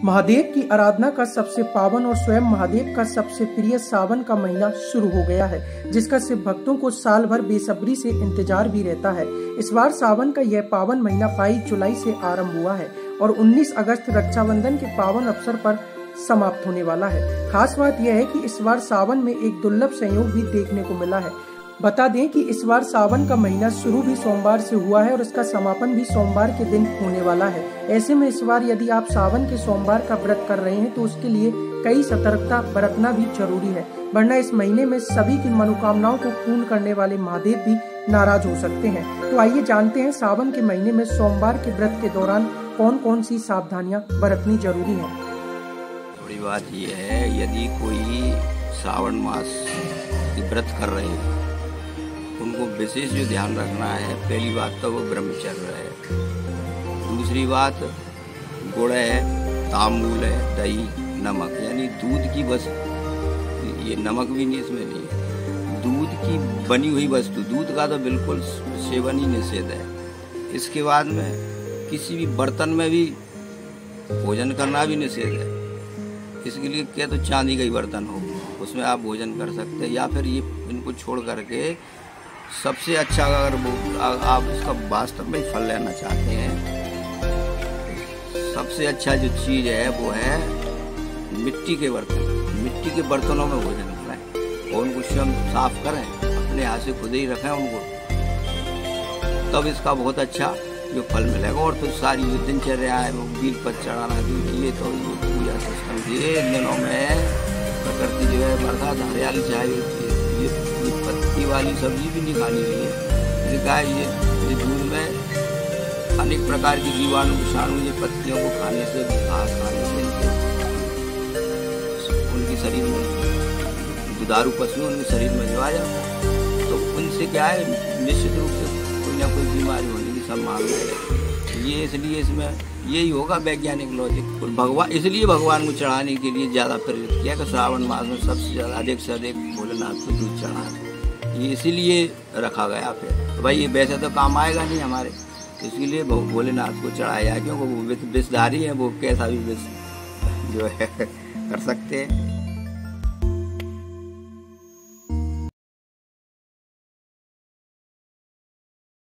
महादेव की आराधना का सबसे पावन और स्वयं महादेव का सबसे प्रिय सावन का महीना शुरू हो गया है, जिसका शिव भक्तों को साल भर बेसब्री से इंतजार भी रहता है। इस बार सावन का यह पावन महीना 22 जुलाई से आरंभ हुआ है और 19 अगस्त रक्षाबंधन के पावन अवसर पर समाप्त होने वाला है। खास बात यह है कि इस बार सावन में एक दुर्लभ संयोग भी देखने को मिला है। बता दें कि इस बार सावन का महीना शुरू भी सोमवार से हुआ है और इसका समापन भी सोमवार के दिन होने वाला है। ऐसे में इस बार यदि आप सावन के सोमवार का व्रत कर रहे हैं तो उसके लिए कई सतर्कता बरतना भी जरूरी है, वरना इस महीने में सभी की मनोकामनाओं को पूर्ण करने वाले महादेव भी नाराज हो सकते हैं। तो आइए जानते हैं सावन के महीने में सोमवार के व्रत के दौरान कौन कौन सी सावधानियां बरतनी जरूरी है। बड़ी बात यह है, यदि कोई सावन मास की व्रत कर रहे हैं उनको विशेष जो ध्यान रखना है, पहली बात तो वो ब्रह्मचर्य है। दूसरी बात गुड़ है, तांबूल है, दही, नमक, यानी दूध की बस, ये नमक भी नहीं इसमें नहीं है, दूध की बनी हुई वस्तु, दूध का तो बिल्कुल सेवन ही निषेध है। इसके बाद में किसी भी बर्तन में भी भोजन करना भी निषेध है। इसके लिए क्या तो चांदी का ही बर्तन हो उसमें आप भोजन कर सकते हैं, या फिर ये इनको छोड़ करके सबसे अच्छा, अगर आप इसका वास्तव में फल लेना चाहते हैं, सबसे अच्छा जो चीज़ है वो है मिट्टी के बर्तन। मिट्टी के बर्तनों में भोजन कराएं और उनको स्वयं साफ करें, अपने हाथ से खुद ही रखें उनको, तब इसका बहुत अच्छा जो फल मिलेगा। और तो सारी जो दिनचर्या है वो बील पर चढ़ाना, ये तो ये पूजा सिस्टम ये इन दिनों में प्रकृति जो है बरसात हरियाली चाहिए, ये पत्ती वाली सब्जी भी नहीं खानी चाहिए। लिखा है ये दूध में अनेक प्रकार के जीवाणु विषाणु ये पत्तियों को खाने से, घास खाने से उनके शरीर में, दुधारू पशु उनके शरीर में जो आ जाता है तो उनसे क्या है निश्चित रूप से कोई ना कोई बीमारी होने की संभावना है। ये इसलिए इसमें यही होगा वैज्ञानिक लॉजिक। भगवान इसलिए भगवान को चढ़ाने के लिए ज़्यादा प्रेरित किया कि श्रावण मास में सबसे ज़्यादा अधिक से अधिक भोलेनाथ को दूध चढ़ाना, ये इसीलिए रखा गया। फिर भाई ये वैसे तो काम आएगा नहीं हमारे, इसलिए भोलेनाथ को चढ़ाया, क्योंकि वो विषधारी है, वो कैसा भी विष जो है कर सकते हैं।